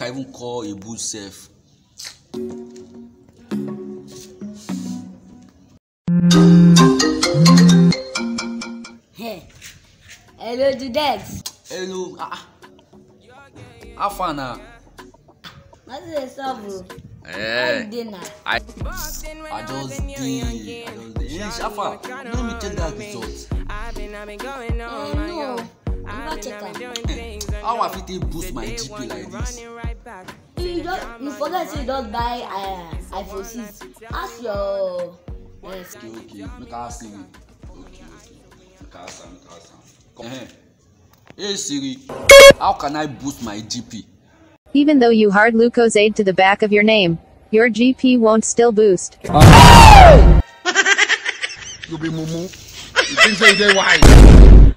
can even call a boost self. Hey, hello to Dex. Hello, how far now? What is the trouble? Eh, Dinner. I just did. How far? Let me check that result. No, I'm not checking. How I fit take boost my GP like this? You forget to don't buy iPhone 6. Ask your Okay, make I see it. Okay. Make I answer. Come here. Hey Siri, how can I boost my GP? Even though you hard Lucozade to the back of your name, your GP won't still boost. You be mumu. You think say they wise?